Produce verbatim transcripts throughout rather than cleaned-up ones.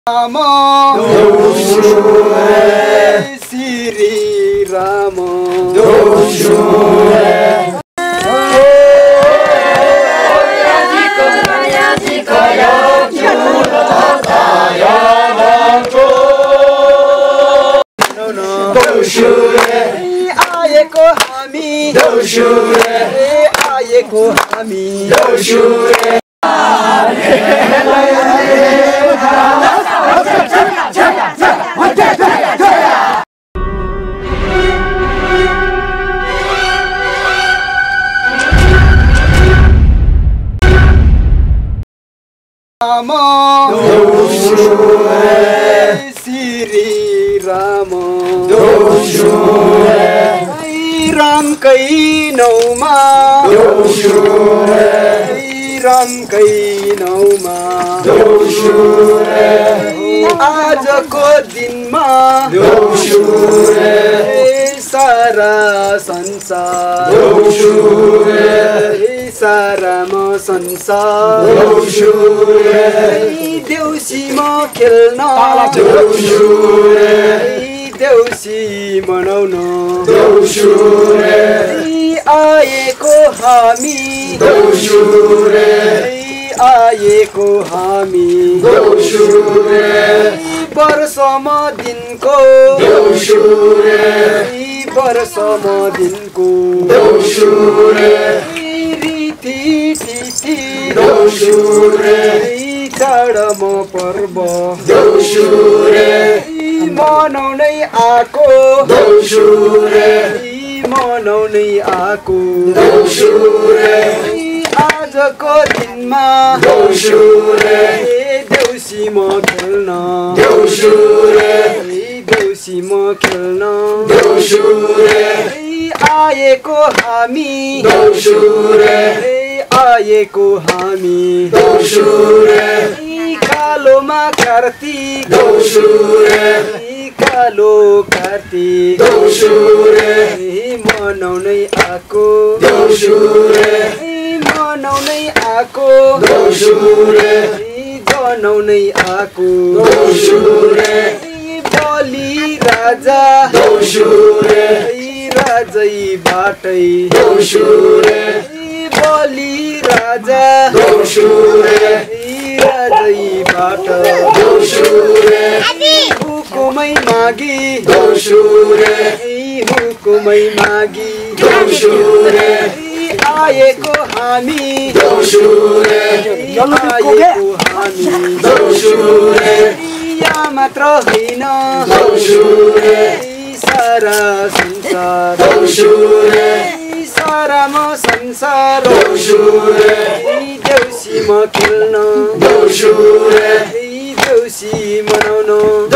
राम श्री राम आएको हामी आएको हामी राम श्री राम रामकै नौमा रामकै नौमा आजको दिनमा सारा संसार सारामा संसार देउसीमा खेल्न देउसी मनाउन आएको हामी आएको हामी वर्षमा दिनको वर्षमा दिनको रीति तिथि चाडमा पर्व मनाउनै आको मनाउनै आको आजको दिनमा देउसीमा खेल्न देउसीमा खेल्न आएको हामी आएको हामी कालोमा कार्तिक कालो कार्तिक मनाउनै आको मनाउनै आको जनाउनै आको बलि राजा राजै बाटै बलि राजा राजै बाट हुकुमै मागी हुकुमै मागी आएको हामी आएको हामी यहाँ मात्र होइन सारा संसार सारामा संसार देउसीमा खेल्न देउसी मनाउन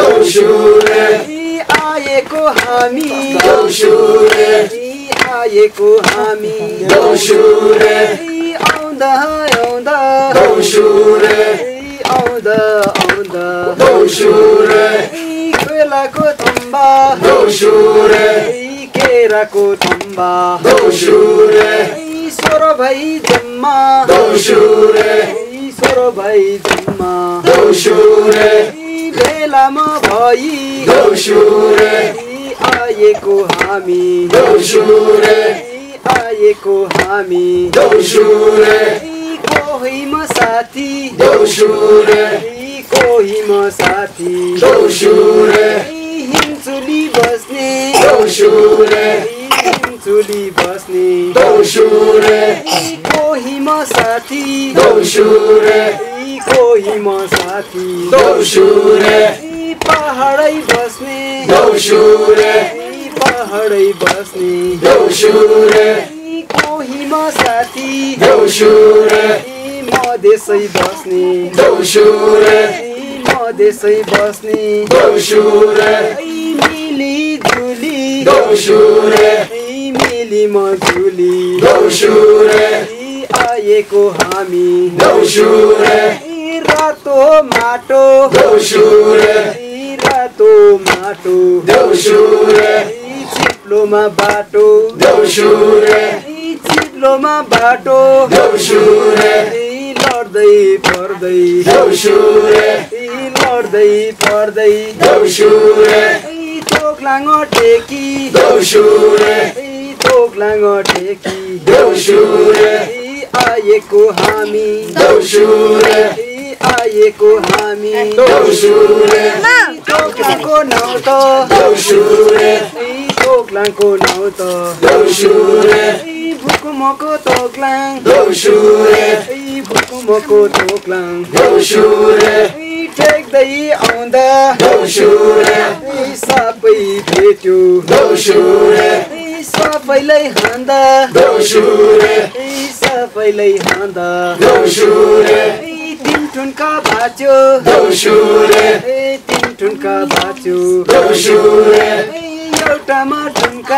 आएको हामी आएको हामी आउँदा आउँदा आउँदा आउँदा बेलाको थम्बा केराको थम्बा ईश्वर भाइ जम्मा ईश्वर भाइ जम्मा बेलामा भई आएको हामी आएको हामी कोहीमा साथी कोहीमा साथी हिमचुली बस्ने हिमचुली बस्ने कोहीमा साथी कोहीमा साथी पहाडै बस्ने पहाडै बस्ने कोहीमा साथी मधेसै बस्ने मधेसै बस्ने मिली जुली मिली मजुली आएको हामी रातो माटो रातो माटो चिप्लोमा बाटो चिप्लोमा बाटो लड्दै पर्दै देउसुरे ई लड्दै पर्दै देउसुरे ई तोक्लाङ टेकी देउसुरे ई तोक्लाङ टेकी देउसुरे ई आएको हामी देउसुरे ई आएको हामी देउसुरे तोक्लाङको नाउँ त देउसुरे ई तोक्लाङको नाउँ त देउसुरे ई भुकुमको तोक्लाङ देउसुरे ई भुकुमको तोक्लाङ देउसुरे ई टेक्दै आउँदा देउसुरे ई सबै भेट्यो देउसुरे ई सबैलाई हान्दा देउसुरे ई सबैलाई हान्दा देउसुरे ई तिन टुन्का भाच्यो देउसुरे ई तिन टुन्का भाच्यो देउसुरे ई एउटामा टुन्का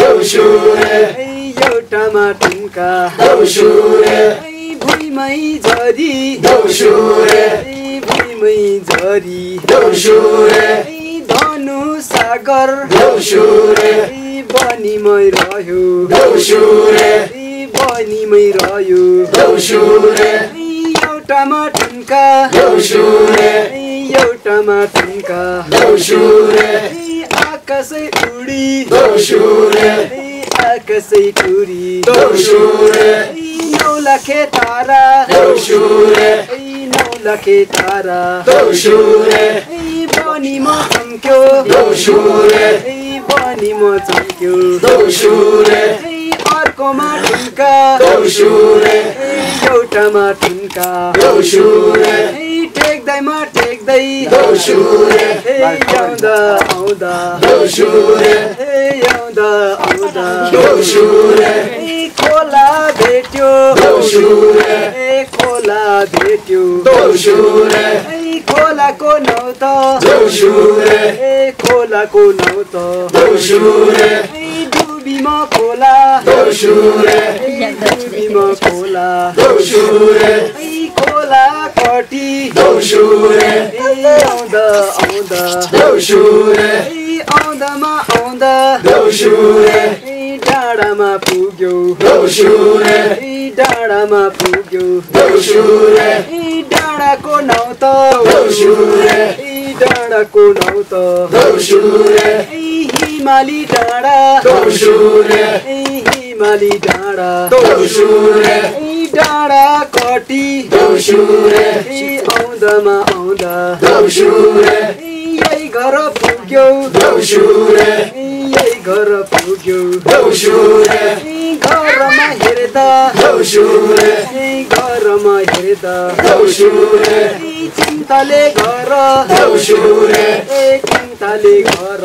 देउसुरे ई एउटामा टुन्का देउसुरे ई भुइँमै झरी देउसुरे ई भुइँमै झरी देउसुरे ई धनु सागर देउसुरे ई बनीमै रह्यो देउसुरे ई बनीमै रह्यो देउसुरे ई एउटामा टुन्का देउसुरे ई एउटामा टुन्का देउसुरे ई आकाशै उडी देउसुरे ई आकाशै टुरी देउसुरे ई नौ लाखे तारा देउसुरे ई नौ लाखे तारा देउसुरे ई बनीमा चम्क्यो देउसुरे ई बनीमा चम्क्यो देउसुरे ई अर्कोमा टुन्का देउसुरे ई एउटामा टुन्का देउसुरे ई टेक्दैमा टेक्दै देउसुरे ए आउँदा आउँदा देउसुरे ए आउँदा आउँदा देउसुरे ई खोला भेट्यो देउसुरे ए खोला भेट्यो देउसुरे ई खोलाको नाउँ त देउसुरे ए खोलाको नाउँ त देउसुरे ई डुबीमा खोला देउसुरे ई डुबीमा खोला देउसुरे ई खोला कटी देउसुरे ई आउँदा आउँदा देउसुरे ई आउँदामा आउँदा देउसुरे ई डाँडामा पुग्यो देउसुरे ई डाँडामा पुग्यो देउसुरे ई डाँडाको नाउँ त देउसुरे ई डाँडाको नाउँ त देउसुरे ई हिमाली डाँडा देउसुरे ई हिमाली डाँडा देउसुरे ई डाँडा कटी देउसुरे ई आउँदामा आउँदा देउसुरे ई यही घर पुग्यो देउसुरे ई यही घर पुग्यो देउसुरे ई घरमा हेर्दा देउसुरे ई घरमा हेर्दा देउसुरे ई चिन्ताले घर देउसुरे ए चिन्ताले घर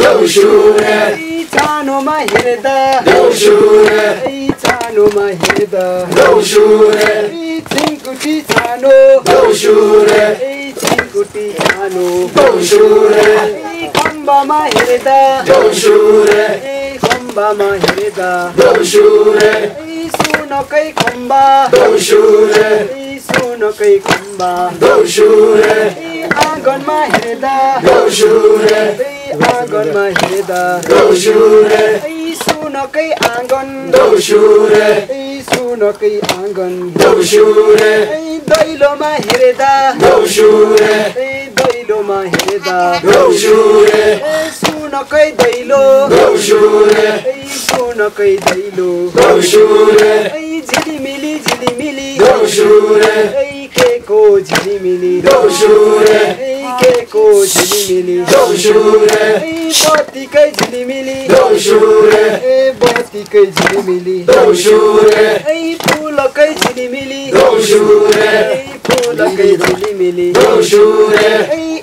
देउसुरे ई छानोमा हेर्दा देउसुरे ई छानोमा हेर्दा देउसुरे ई चिङ्कुटी छानो देउसुरे ई चिङ्कुटी छानो देउसुरे ई खम्बामा हेर्दा देउसुरे ई खम्बामा हेर्दा देउसुरे ई सुनकै खम्बा देउसुरे ई सुनकै खम्बा देउसुरे ई आँगनमा हेर्दा देउसुरे ई आँगनमा हेर्दा देउसुरे ई सुनकै आँगन देउसुरे ई सुनकै आँगन देउसुरे ई दैलोमा हेर्दा देउसुरे ई दैलोमा हेर्दा देउसुरे ए सुनकै दैलो देउसुरे ई सुनकै दैलो देउसुरे ई झिलिमिली झिलिमिली देउसुरे ई केको झिलिमिली देउसुरे ई केको झिलिमिली देउसुरे ई बत्तीकै झिलिमिली देउसुरे ए बत्तीकै झिलिमिली देउसुरे ई फुलकै झिलिमिली देउसुरे ई फुलकै झिलिमिली देउसुरे ई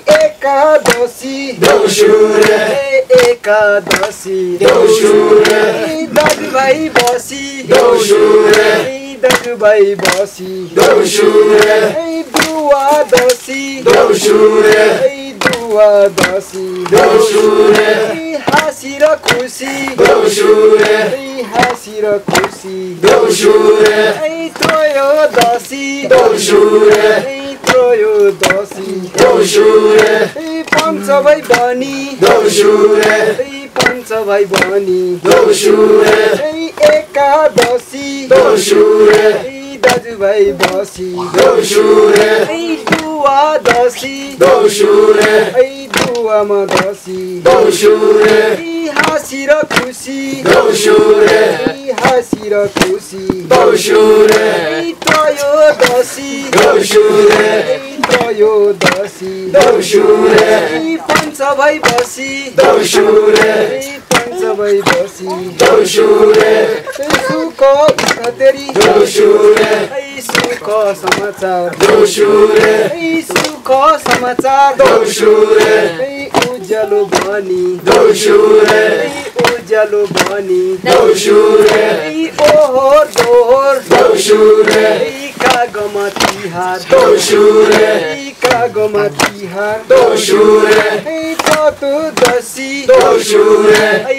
एकादशी देउसुरे ए एकादशी देउसुरे ई दाजुभाइ बसी देउसुरे ई दाजुभाइ बसी देउसुरे ई दुवादशी देउसुरे ई दुवादशी देउसुरे ई हाँसी र खुसी देउसुरे ई हाँसी र खुसी देउसुरे ई त्रयोदशी देउसुरे ई त्रयोदशी देउसुरे ई पञ्चभाइ बनी देउसुरे ई पञ्चभाइ बनी देउसुरे ई एकादशी देउसुरे ई दाजुभाइ बसी देउसुरे ऐ दुवा दसी देउसुरे ऐ दुवामा दसी देउसुरे ऐ हाँसी र खुसी देउसुरे ऐ हाँसी र खुसी देउसुरे ऐ त्रयोदशी देउसुरे ऐ त्रयोदशी देउसुरे ऐ पञ्चभाइ बसी देउसुरे ऐ पञ्चभाइ बसी देउसुरे सुख इष्टतेरी देउसुरे ऐ सुख समाचार देउसुरे ऐ सुख समाचार देउसुरे ऐ उज्यालो भनी देउसुरे ऐ उज्यालो भनी देउसुरे ऐ ओहोर दोहोर देउसुरे ऐ कागमा तिहार देउसुरे ऐ कागमा तिहार देउसुरे ऐ चतुर्दशी देउसुरे ऐ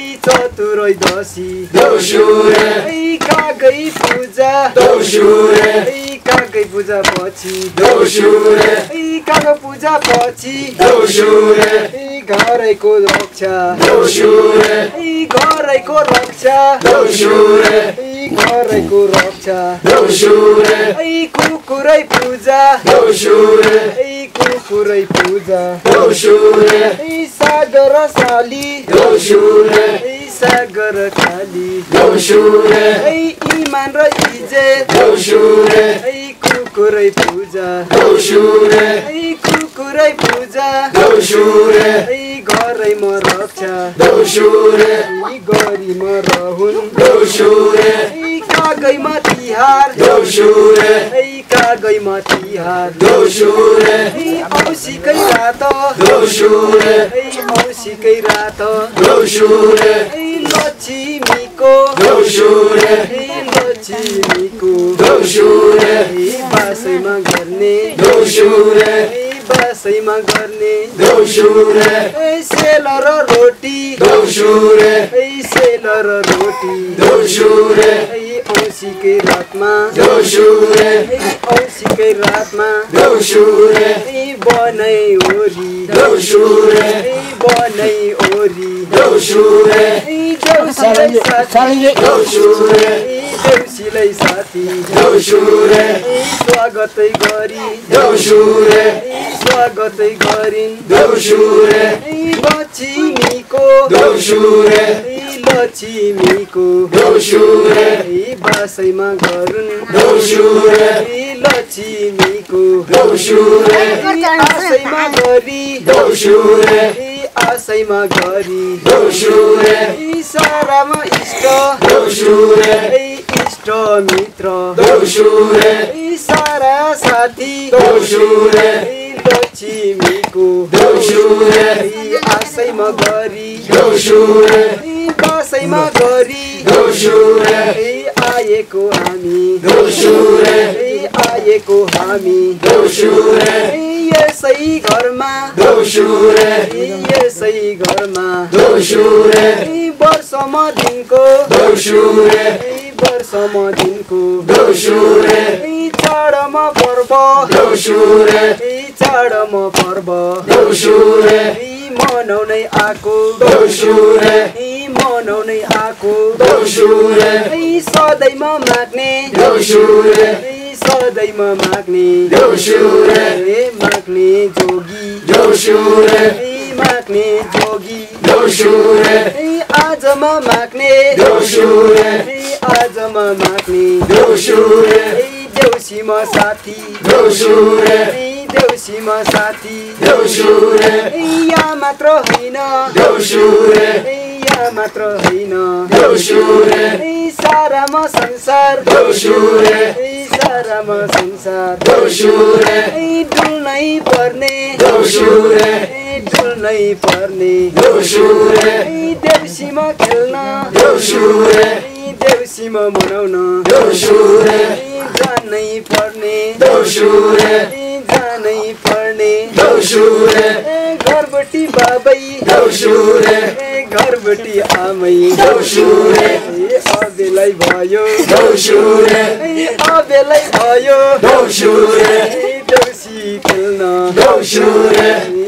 चतुर्दशी देउसुरे ऐ कागै पूजा देउसुरे ऐ कागै पूजा पछि देउसुरे ऐ काग पूजा पछि देउसुरे ऐ घरैको रक्षा देउसुरे ऐ घरैको रक्षा देउसुरे ऐ घरैको रक्षा देउसुरे ऐ कुकुरै पूजा देउसुरे ऐ कुकुरै पूजा देउसुरे ऐ सागर साली देउसुरे ऐ सागर खाली देउसुरे ऐ इमान र इज्जत देउसुरे ऐ कुकुरै पूजा देउसुरे ऐ कुकुरै पूजा देउसुरे ऐ घरैमा रक्षा देउसुरे ऐ गरीमा रहुन् देउसुरे ऐ कागैमा तिहार देउसुरे ऐ कागैमा तिहार देउसुरे ऐ औँसीकै रात देउसुरे ऐ औँसीकै रात देउसुरे ऐ लक्ष्मीको देउसुरे ऐ लक्ष्मीको देउसुरे ऐ बासैमा गर्ने देउसुरे ऐ बासैमा गर्ने देउसुरे ऐ सेल र रोटी देउसुरे ऐ सेल र रोटी देउसुरे ऐ औँसीकै रातमा देउसुरे ऐ औँसीकै रातमा देउसुरे ऐ बनै ओरी देउसुरे ऐ बनै ओरी देउसुरे ऐ देउसीलाई साथी देउसुरे ऐ देउसीलाई साथी देउसुरे ऐ स्वागतै गरी देउसुरे ऐ स्वागतै गरिन् देउसुरे ऐ लक्ष्मीको देउसुरे ऐ लक्ष्मीको देउसुरे ऐ बासैमा गरुन् देउसुरे ऐ लक्ष्मीको देउसुरे ऐ आशैमा गरी देउसुरे ऐ आशैमा गरी देउसुरे ऐ सारामा इष्ट देउसुरे ऐ इष्ट मित्र देउसुरे ऐ सारा साथी देउसुरे ऐ लक्ष्मीको देउसुरे ऐ आशैमा गरी देउसुरे ऐ बासैमा गरी देउसुरे ऐ आएको हामी देउसुरे ऐ आएको हामी देउसुरे ऐ यसै घरमा देउसुरे ऐ यसै घरमा देउसुरे ऐ वर्षमा दिनको देउसुरे ऐ वर्षमा दिनको देउसुरे ऐ चाडमा पर्व देउसुरे ऐ चाडमा पर्व देउसुरे ऐ मनाउनै आएको देउसुरे ऐ मनाउनै आएको देउसुरे ऐ सधैँमा माग्ने देउसुरे ऐ सधैँमा माग्ने देउसुरे ऐ माग्ने जोगी देउसुरे ऐ माग्ने जोगी देउसुरे ऐ आजमा माग्ने देउसुरे ऐ आजमा माग्ने देउसुरे ऐ देउसीमा साथी देउसुरे ऐ देउसीमा साथी देउसुरे ऐ यहाँ मात्र होइन देउसुरे ऐ यहाँ मात्र होइन देउसुरे ऐ सारामा संसार देउसुरे ऐ सारामा संसार देउसुरे ऐ डुल्नै पर्ने देउसुरे ऐ डुल्नै पर्ने देउसुरे ऐ देउसीमा खेल्न देउसुरे ऐ देउसीमा मनाउन देउसुरे ऐ जानै पर्ने देउसुरे ऐ जानै पर्ने देउसुरे ऐ घरबटी बाबै देउसुरे ऐ घरबटी आमै देउसुरे ऐ अबेलै भयो देउसुरे ऐ अबेलै भयो देउसुरे ऐ देउसी खेल्न देउसुरे ऐ जान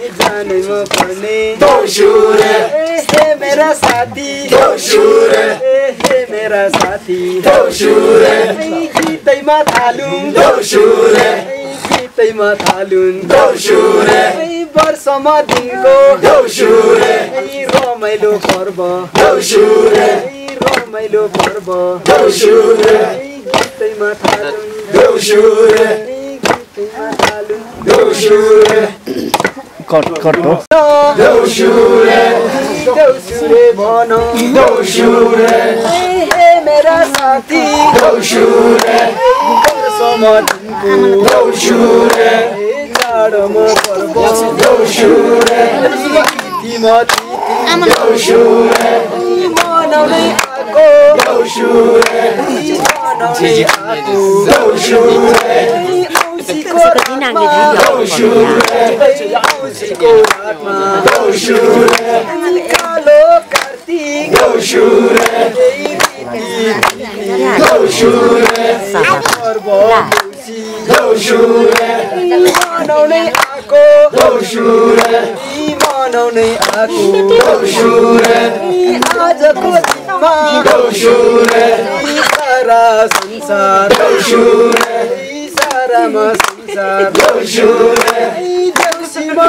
सानैमा पढ्ने दोषुरे हे मेरा साथी दोषुरे हे मेरा साथी दोषुरे गीतैमा थालुङ दोषुरे गीतैमा थालुङ दोषुरे वर्षमा दिनको दोषुरे रमाइलो पर्व दोषुरे रमाइलो पर्व दोषुरे गीतैमा थालुङ दोषुरे गीतैमा थालुङ दोषुरे कट कट हो दोषुरे दोषुरे भन दोषुरे हे मेरा साथी दोषुरे वर्षमा दिनको दोषुरे जाडोमा पर्व दोषुरे तिमा तिमी दोषुरे मनाउँदै आएको दोषुरे मनाउँदै आएको दोषुरे औँसीको रातमा दोषुरे औँसीको रातमा दोषुरे कालो कार्तिक दोषुरे दोषुरे पर्व औँसी दोषुरे मनाउँदै आएको दोषुरे मनाउँदै आएको दोषुरे आजको दिनमा दोषुरे सारा संसार दोषुरे सारामा संसार दोषुरे देउसीमा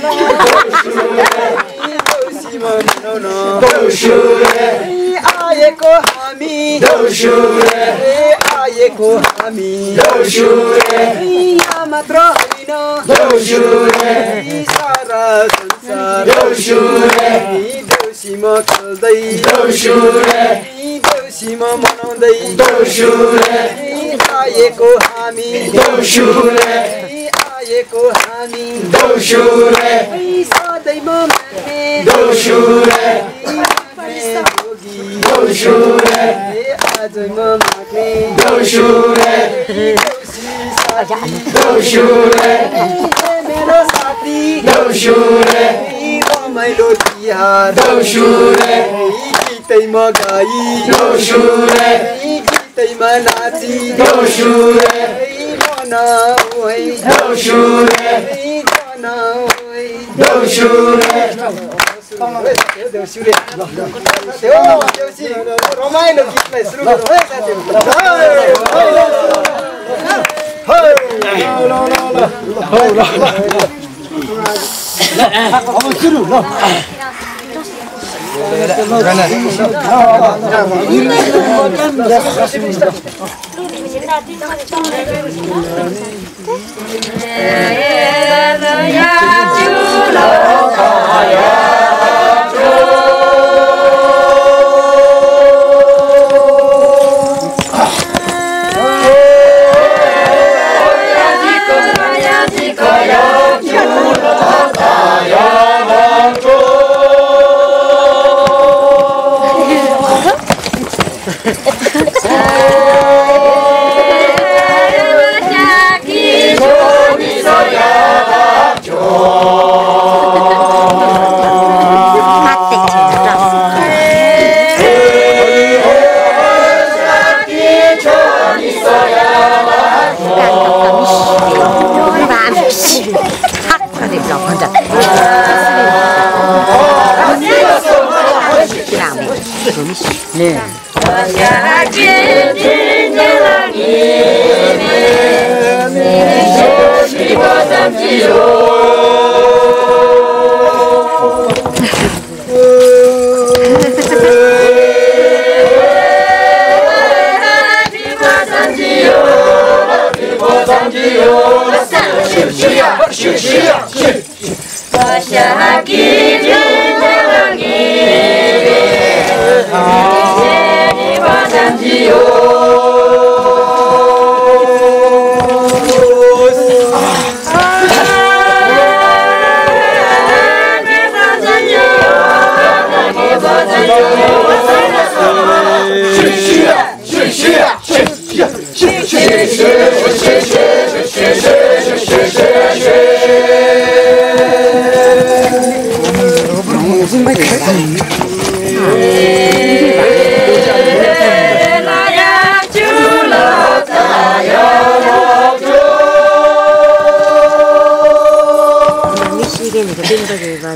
देउसीमा मनाउन दोषुरे आएको हामी दोषुरे आएको हामी दोषुरे यहाँ मात्र होइन दोषुरे सारा संसार दोषुरे देउसीमा खेल्दै दोषुरे देउसीमा मनाउँदै दोषुरे आएको हामी दोषुरे आएको हामी दोषुरे सधैँमा मान्ने दोषुरे जोगी दोषुरे आजैमा माग्ने दोषुरे देउसी साथी दोषुरे मेरो साथी दोषुरे रमाइलो तिहार दोषुरे गीतैमा गाई दोषुरे गीतैमा नाची दोषुरे मनाऊ है दोषुरे मनाऊ है दोषुरे देउसीले देउसी रमाइलो गीतलाई सुरु गरौँ है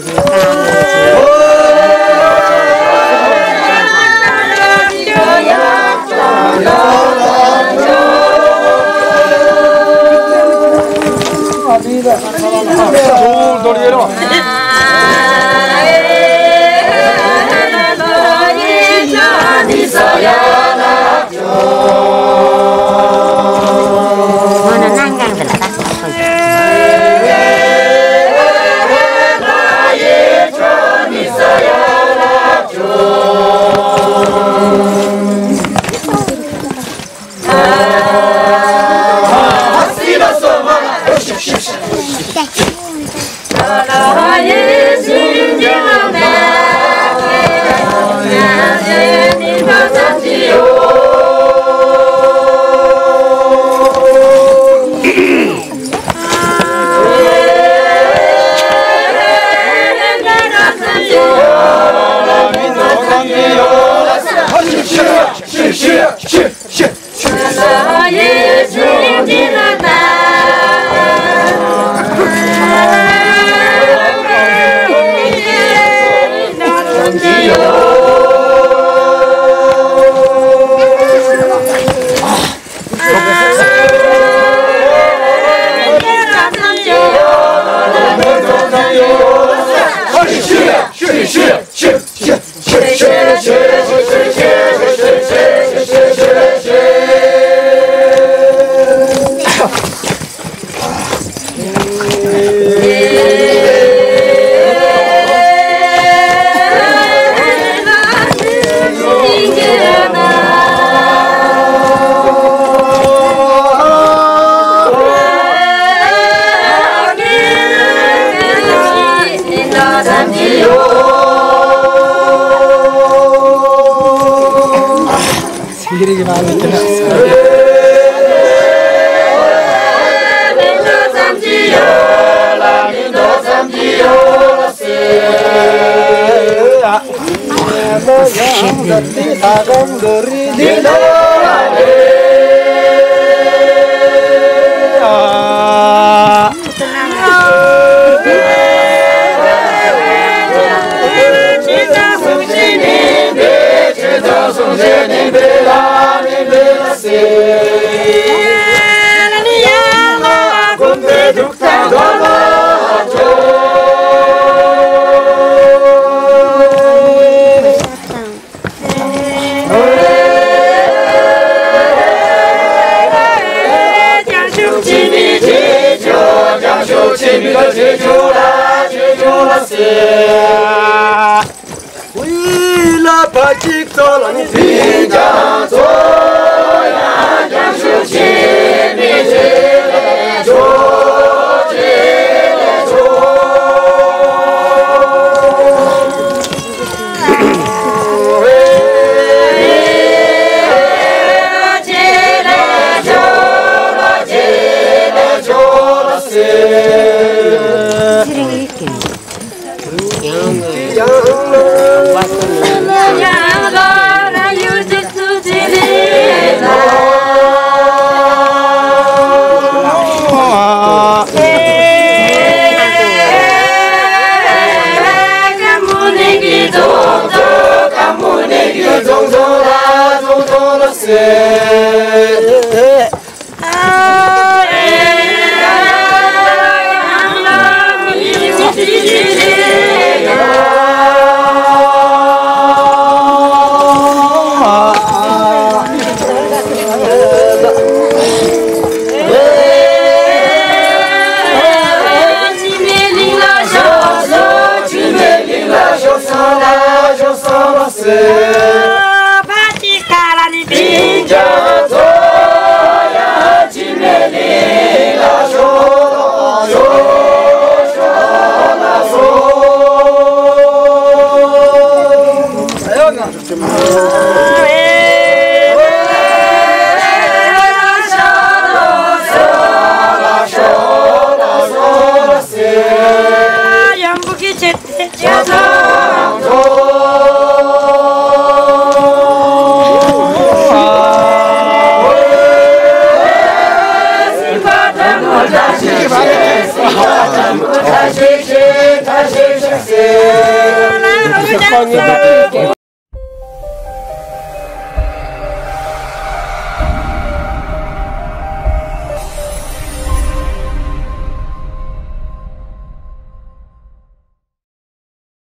Sendiri gimana itu? Yeah. ちってちゃと Sukone